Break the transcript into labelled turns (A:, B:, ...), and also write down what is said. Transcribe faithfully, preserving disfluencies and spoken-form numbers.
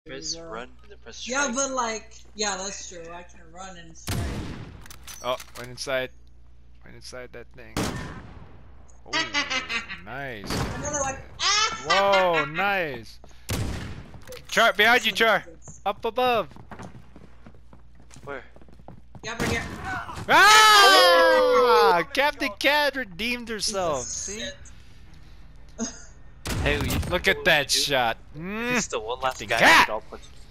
A: Press run and then press
B: Yeah,
A: strike.
B: but like, yeah, that's true. I can run and strike.
C: Oh, went inside. Went inside that thing. Oh, nice.
B: Another one.
C: Whoa, nice. Char, behind you, Char. Up above.
A: Where?
B: Yeah, right here.
C: Ah! Captain Cat redeemed herself. See?
A: Hey, you
C: Look at that shot. Mm.
A: It's the one last
C: Captain
A: guy
C: Cat!
A: that all punches.